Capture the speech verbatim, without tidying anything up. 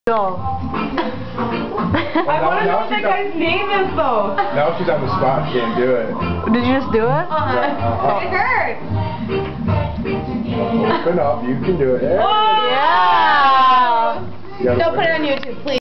No. I want to know what that guy's name is, though. Now she's on the spot, can't do it. Did you just do it? Uh-huh. Uh-huh. It hurts. Open up, you can do it. Oh! Yeah! You gotta Don't win put it on YouTube, please.